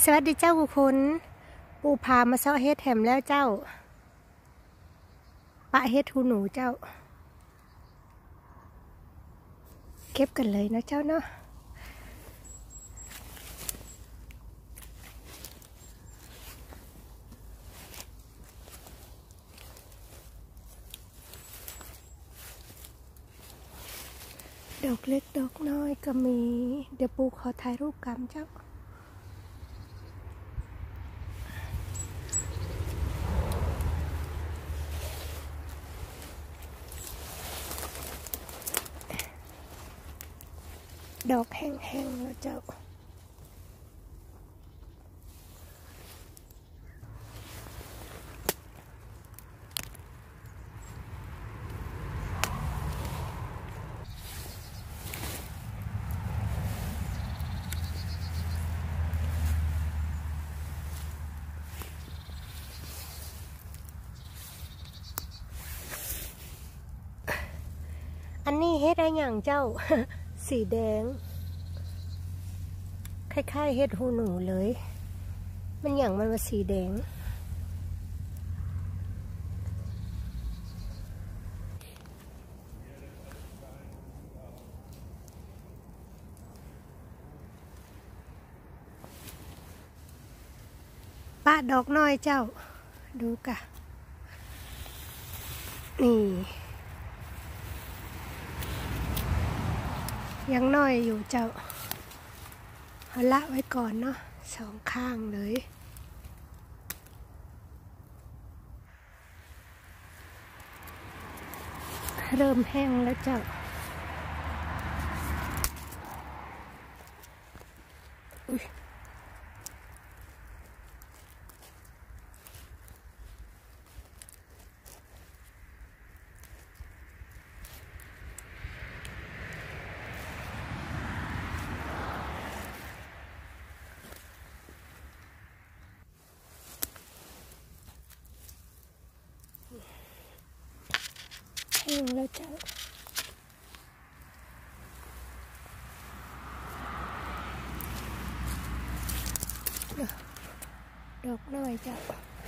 สวัสดีเจ้าคุณปูพามาเซาะเฮ็ดแถมแล้วเจ้าปะเฮ็ดหูหนูเจ้าเก็บกันเลยนะเจ้าเนาะดอกเล็กดอกน้อยก็มีเดี๋ยวปูขอถ่ายรูปกันเจ้าดอกแห้งๆแล้วเจ้าอันนี้เฮ็ดอะไรอย่างเจ้า สีแดงคล้ายๆเฮ็ดหูหนูเลยมันอย่างมันว่าสีแดงปะดอกน้อยเจ้าดูกะนี่ยังน้อยอยู่เจ้าเอาละไว้ก่อนเนาะสองข้างเลยเริ่มแห้งแล้วเจ้าแห้งแล้วเจ้าดอกน้อยเจ้า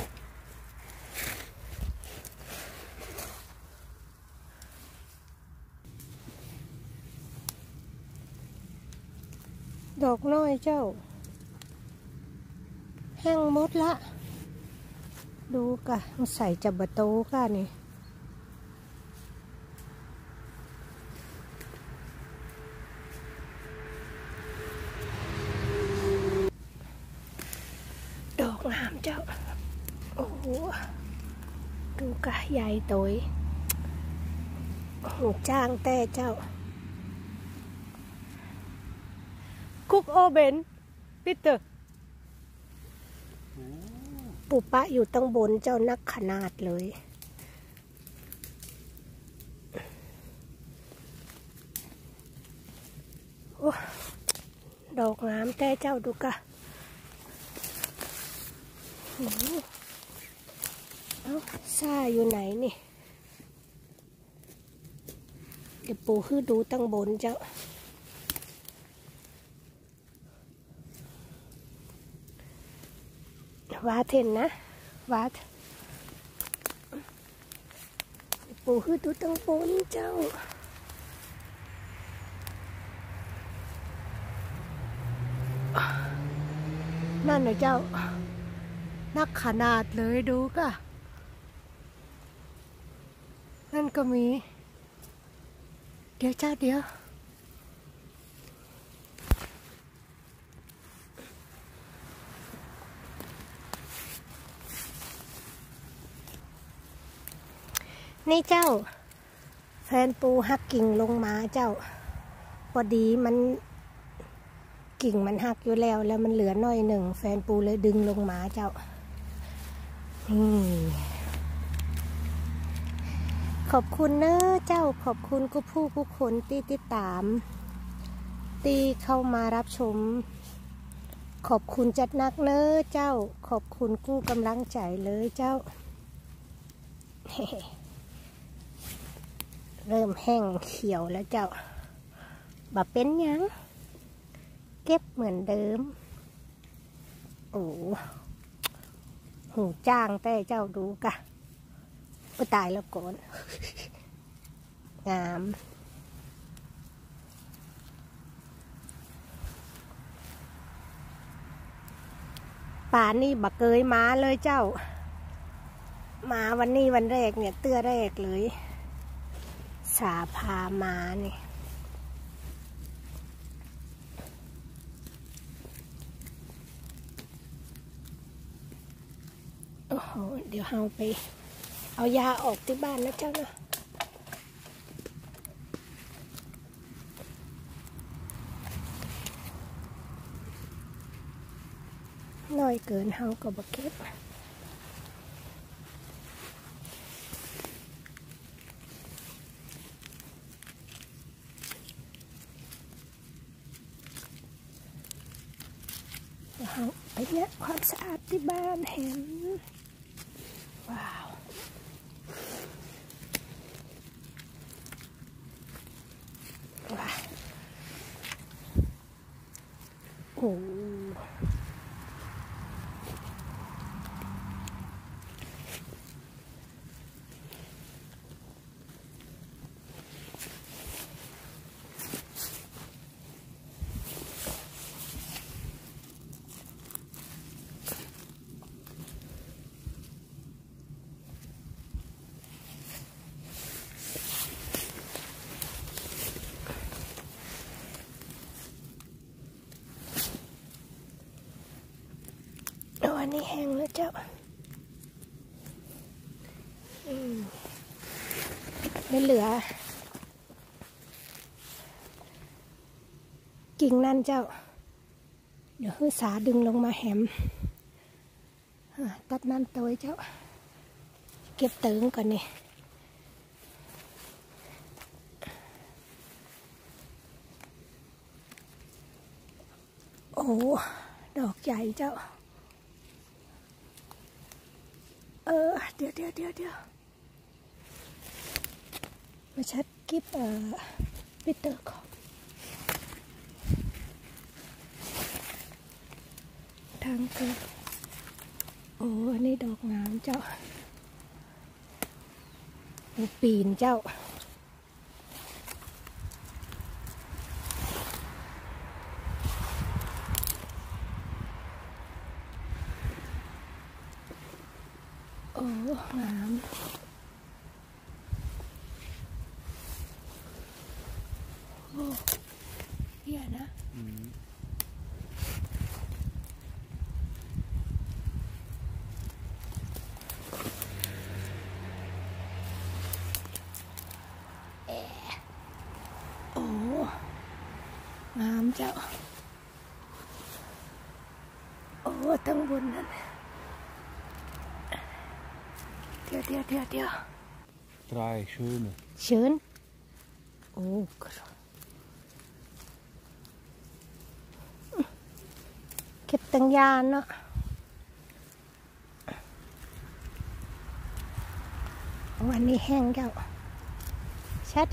ดอกน้อยเจ้าแห้งหมดละดูกะใส่จับบะโตกะนี่ดอกงามเจ้าโอ้โหดูกะใหญ่โตยหูจ้างแต่เจ้ากุ๊กโอเบนปิเตอร์ปูปะอยู่ตั้งบนเจ้านักขนาดเลยโอ้ดอกงามแต่เจ้าดูกะเอ้าซ่าอยู่ไหนนี่เดี๋ยวปูคือดูตั้งบนเจ้าวาเทนนะวาปูคือดูตั้งบนเจ้านั่นนะเจ้านักขนาดเลยดูกะนั่นก็มีเดี๋ยวเจ้าเดี๋ยวนี่เจ้าแฟนปูหักกิ่งลงมาเจ้าพอดีมันกิ่งมันหักอยู่แล้วมันเหลือน้อยหนึ่งแฟนปูเลยดึงลงมาเจ้าขอบคุณเนอะเจ้าขอบคุณผู้คนที่ติดตามที่เข้ามารับชมขอบคุณจัดนักเนอะเจ้าขอบคุณกู้กำลังใจเลยเจ้า เริ่มแห้งเขียวแล้วเจ้าบ่เป็นยังเก็บเหมือนเดิมโอ้หูจ้างแต่เจ้าดูกะก็ตายแล้วก่อนงามป่านนี่บักเกยมาเลยเจ้ามาวันนี้วันแรกเนี่ยเตื้อแรกเลยสาพามานี่โอ้โหเดี๋ยวเราไปเอายาออกที่บ้านนะเจ้านะน้อยเกินเฮาก็บ่เก็บเอาไปเนี่ยความสะอาดที่บ้านเห็นว้าวว้าวโอ้อันนี้แห้งแล้วเจ้าไม่เหลือกิ่งนั่นเจ้าเดี๋ยวฮือสาดึงลงมาแหมตัดนั่นตัวเจ้าเก็บเติงก่อนนี่โอ้ดอกใหญ่เจ้าเดี๋ยวมาชัดกิบปิเตอร์ของทางเกิดโอ้อันนี้ดอกงามเจ้าปีนเจ้าโอ้งามโอ้เหี้ยนะโอ้งามเจ้าโอ้ตั้งบนนั่นเดี๋ยว Drei schöne. Schön. Oh,เก็บตังยานเนาะวันนี้แห้งเจ้าชัด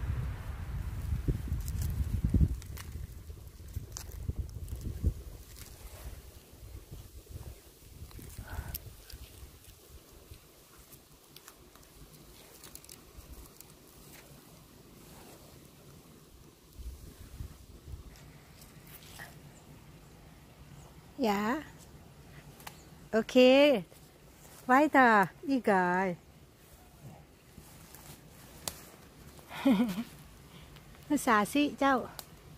Ja. Okay. Weiter. Egal. ภาษาสิเจ้า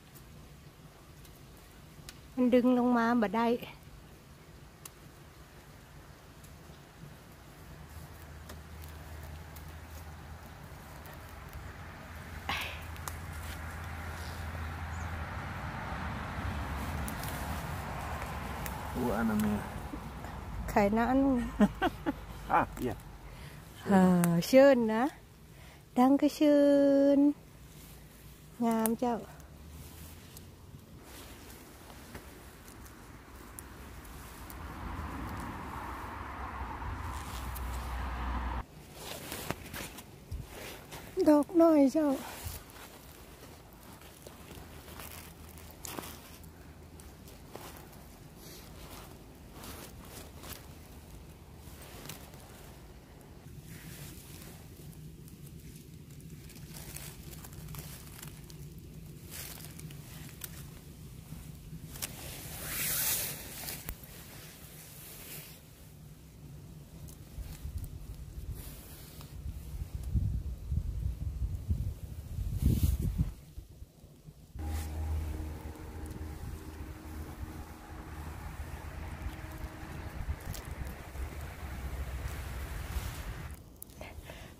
มันดึงลงมาบ่ได้ Einer mehr. Keine Ahnung. Ja. Schön, ne? Danke schön. งามเจ้าดอกน้อยเจ้า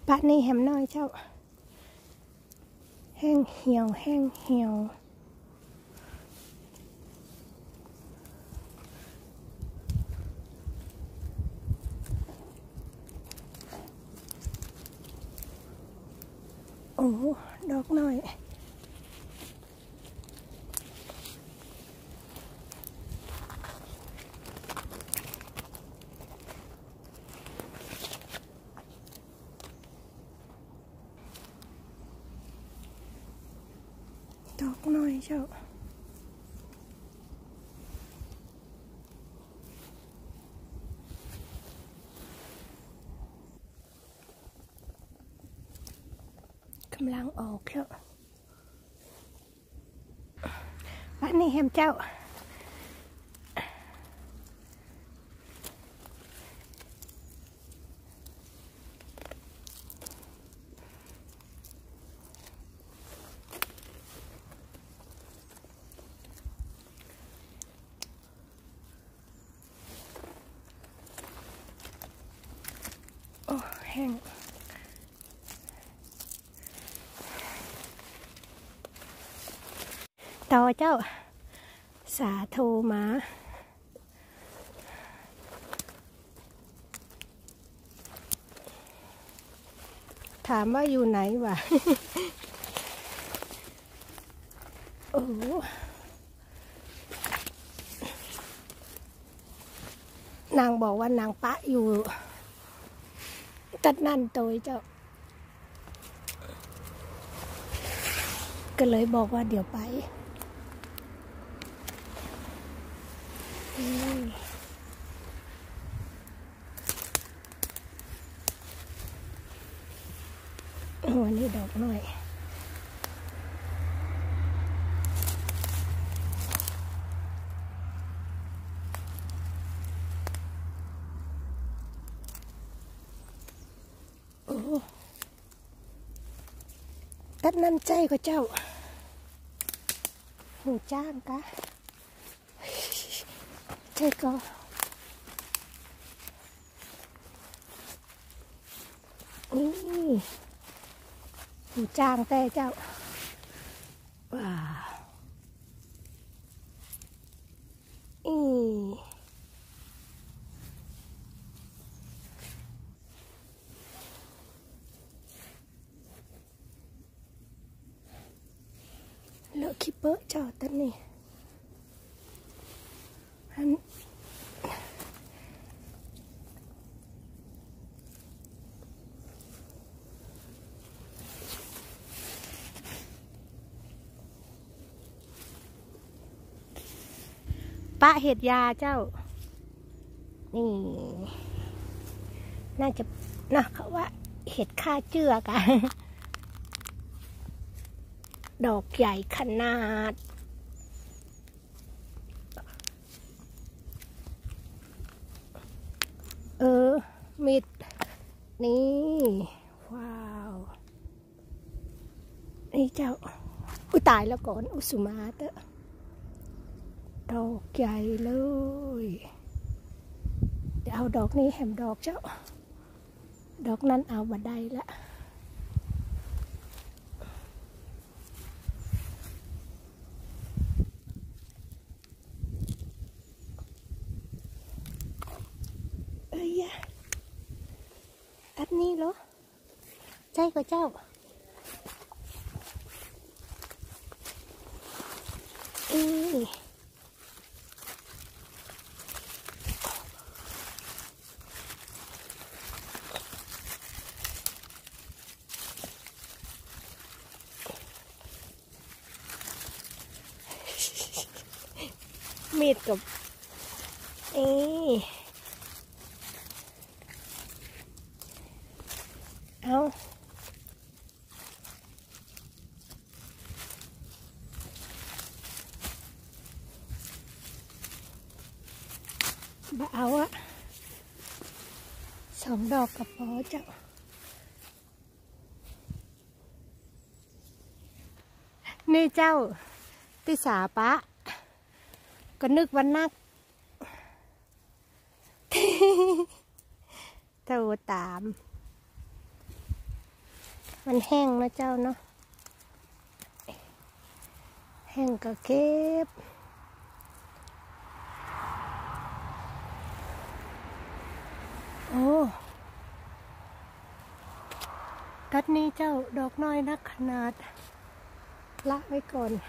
ปะนี่แฮมน้อยเจ้าแห้งเหี่ยวแห้งเหี่ยวโอ้ดอกน้อยดอกน้อยเจ้ากำลังออกแล้วบ้านนี้แฮมเจ้าโอ้แห้งต่อเจ้าสาโทมาถามว่าอยู่ไหนวะ โอ้นางบอกว่านางปะอยู่ตัดนั่นตัวเจ้าก็เลยบอกว่าเดี๋ยวไปวันนี้ดอกหน่อยโอ้ตัดนั่นใจก็เจ้าหูจ้างกะใจก็นี่หูจ้างแต่เจ้าว้าวเลอะคิปเปอร์เจ้าตันนี่อันปะเห็ดยาเจ้านี่น่าจะนะเขาว่าเห็ดค่าเจือกอะดอกใหญ่ขนาดมิดนี่ว้าวนี่เจ้าอุ้ยตายแล้วก่อนอุสุมาเตอดอกใหญ่เลยเดี๋ยวเอาดอกนี้แหมดอกเจ้าดอกนั้นเอาบัดได้ละตัดนี่เหรอใช่ก็เจ้ามีดกับเอาบ่เอาอะ2 ดอกกับพอเจ้านี่เจ้าติสาปะก็นึกว่านักโทรตามมันแห้งนะเจ้าเนาะแห้งก็เก็บโอ้กัดนี้เจ้าดอกน้อยนักขนาดละไว้ก่อน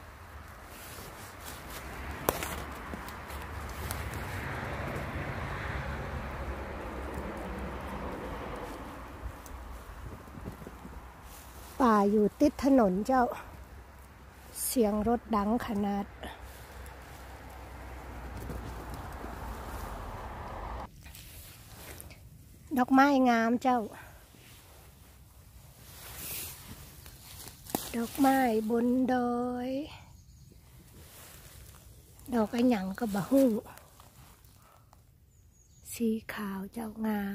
ป่าอยู่ติดถนนเจ้าเสียงรถดังขนาดดอกไม้งามเจ้าดอกไม้บนดอยดอกไอ้หยังก็บ่ฮู้สีขาวเจ้างาม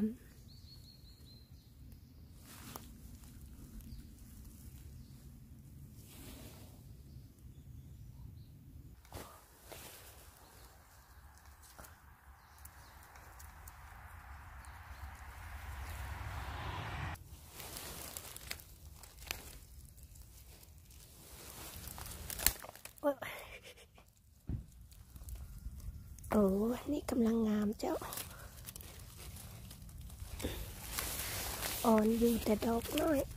โอ้นี่กำลังงามเจ้าอ่อนอยู่แต่ดอกน้อย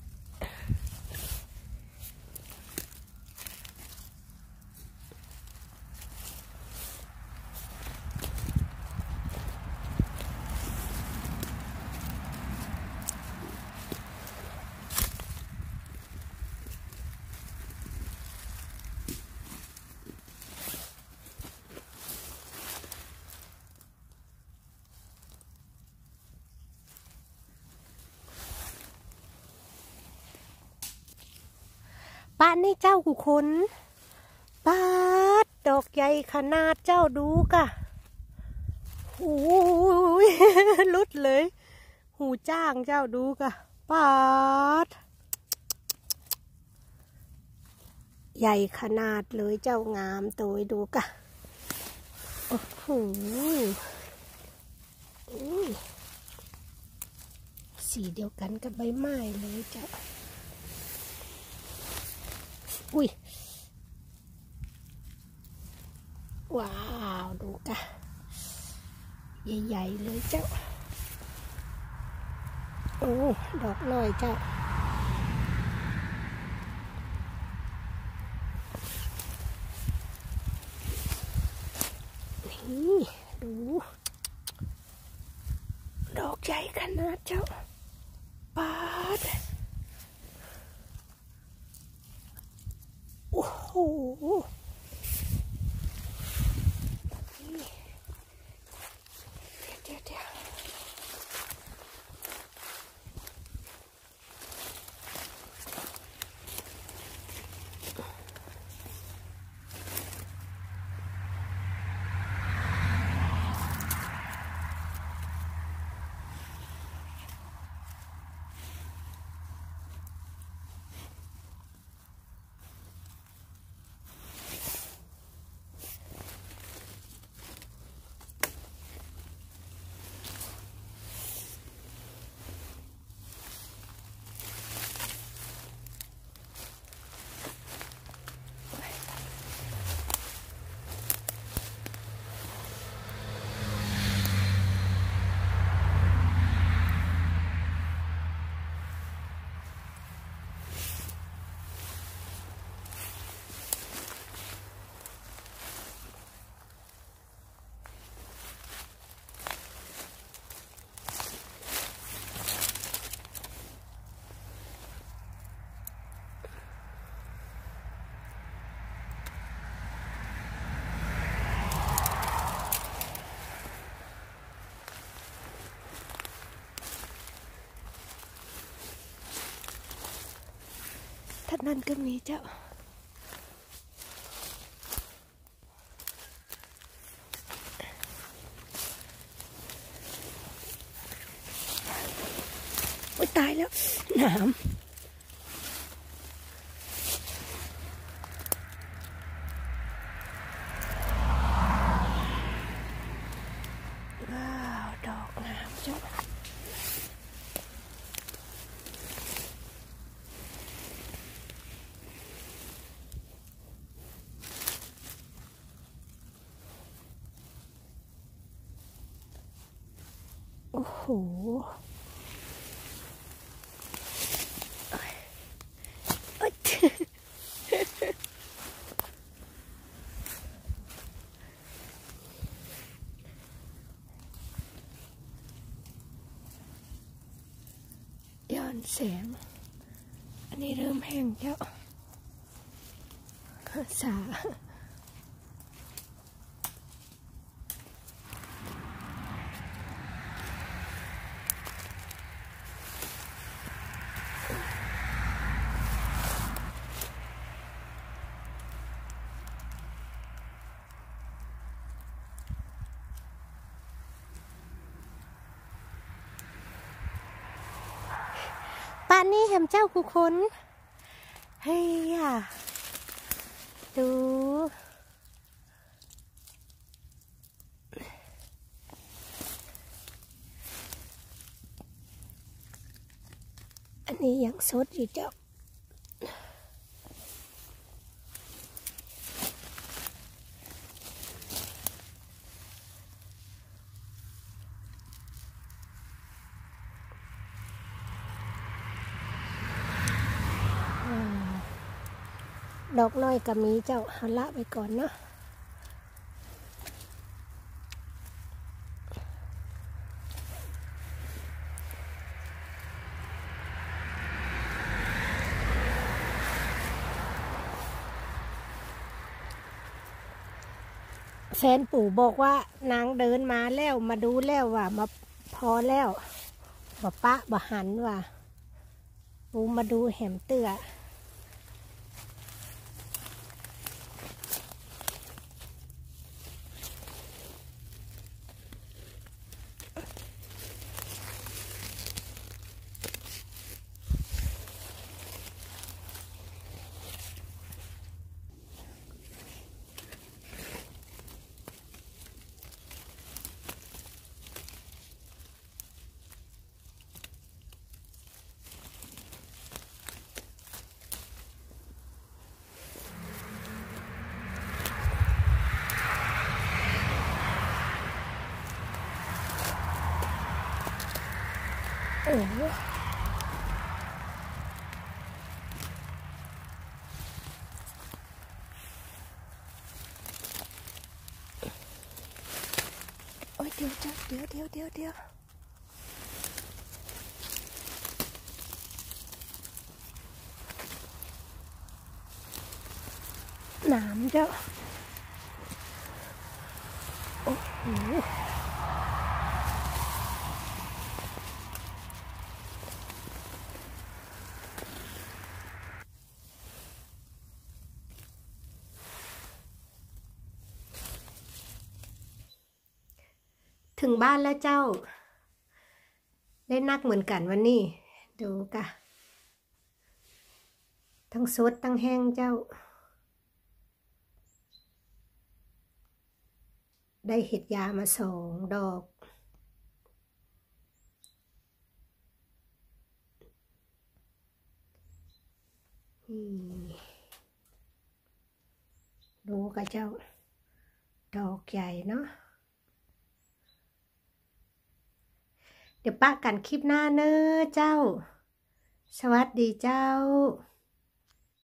ป้านี่เจ้ากุคนป้าดอกใหญ่ขนาดเจ้าดูกะโอ้ยลุดเลยหูจ้างเจ้าดูกะป้าดใหญ่ขนาดเลยเจ้างามตัวดูกะโอ้โหสีเดียวกันกับใบไม้เลยเจ้าอุ้ยว้าวดูกะใหญ่ๆเลยเจ้าโอ้ดอกน้อยเจ้านี่ดูดอกใหญ่ขนาดเจ้าปาดโอ้โหเดี๋ยวท่านนั้นก็มีเจ้าโอ้ยตายแล้วหนามว้าวดอกงามเจ้าเอ้ยย้อนแสงอันนี้เริ่มแห้งแล้วสาป่านนี้แหมเจ้ากูคนเฮ้ยอ่ะดูอันนี้ยังสดอยู่เจ้าดอกน้อยก็มีเจ้าหาละไปก่อนเนาะแฟนปู่บอกว่านางเดินมาแล้วมาดูแล้วว่ามาพอแล้วบ่ปะบ่หันว่าปู่มาดูแหมเตื้อโอ้โอ้ยเดี๋ยวจ้ะเดี๋ยวหนามเจ้าโอ้โหถึงบ้านแล้วเจ้าได้นักเหมือนกันวันนี้ดูกะทั้งสดทั้งแห้งเจ้าได้เห็ดยามา2 ดอกดูกะเจ้าดอกใหญ่เนาะเดี๋ยวป้ากันคลิปหน้าเนอะเจ้าสวัสดีเจ้า